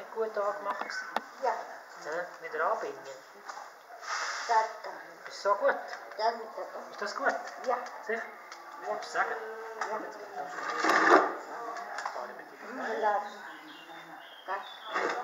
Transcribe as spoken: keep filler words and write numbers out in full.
gut angemacht. Ja. Ja, wieder anbinden. Danke. Ist so gut? Danke. Ist das gut? Ja. Sicher? Ja. Musst du sagen? Ja. Gut. Lass. Danke.